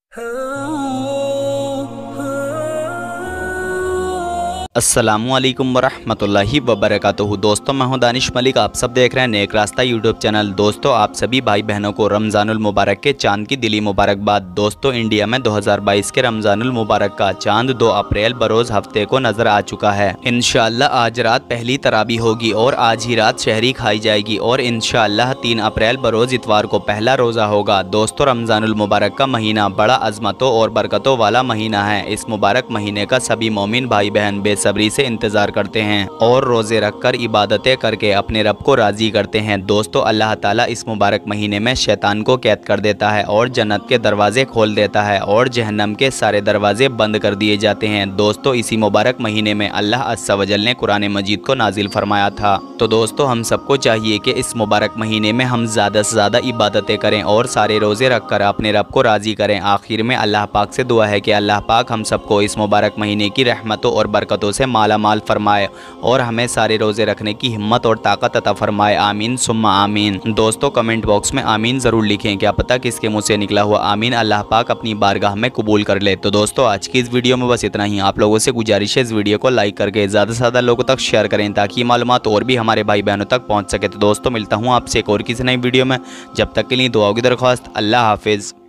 अस्सलामुअलैकुम वरहमतुल्लाहि वबरकातुहू। दोस्तों मैं हूं दानिश मलिक, आप सब देख रहे हैं नेक रास्ता यूट्यूब चैनल। दोस्तों आप सभी भाई बहनों को रमज़ानुल मुबारक के चांद की दिली मुबारकबाद। दोस्तों इंडिया में 2022 के रमज़ानुल मुबारक का चांद 2 अप्रैल बरोज़ हफ्ते को नजर आ चुका है। इंशाअल्लाह आज रात पहली तराबी होगी और आज ही रात शहरी खाई जाएगी और इंशाअल्लाह 3 अप्रैल बरोज़ इतवार को पहला रोज़ा होगा। दोस्तों रमज़ानुल मुबारक का महीना बड़ा अज़मतों और बरकतों वाला महीना है। इस मुबारक महीने का सभी मोमिन भाई बहन बेसब्री से इंतजार करते हैं और रोजे रखकर इबादतें करके अपने रब को राजी करते हैं। दोस्तों अल्लाह ताला इस मुबारक महीने में शैतान को कैद कर देता है और जन्नत के दरवाजे खोल देता है और जहन्नम के सारे दरवाजे बंद कर दिए जाते हैं। दोस्तों इसी मुबारक महीने में अल्लाह अज़्ज़ा वजल ने कुरान मजीद को नाजिल फरमाया था। तो दोस्तों हम सबको चाहिए कि इस मुबारक महीने में हम ज़्यादा से ज़्यादा इबादतें करें और सारे रोजे रखकर अपने रब को राजी करें। आखिर में अल्लाह पाक से दुआ है कि अल्लाह पाक हम सबको इस मुबारक महीने की रहमतों और बरकतों से माला माल फरमाए और हमें सारे रोजे रखने की हिम्मत और ताकत अता फरमाए। आमीन सुम्मा आमीन। दोस्तों कमेंट बॉक्स में आमीन ज़रूर लिखें, क्या पता किसके मुँह से निकला हुआ आमीन अल्लाह पाक अपनी बारगाह में कबूल कर ले। तो दोस्तों आज की इस वीडियो में बस इतना ही। आप लोगों से गुजारिश है इस वीडियो को लाइक करके ज़्यादा से ज़्यादा लोगों तक शेयर करें ताकि मालूमात और भी हमारे भाई बहनों तक पहुँच सके। तो दोस्तों मिलता हूँ आपसे एक और किसी नई वीडियो में, जब तक के लिए दुआओं की दरख्वास्त। अल्लाह हाफिज़।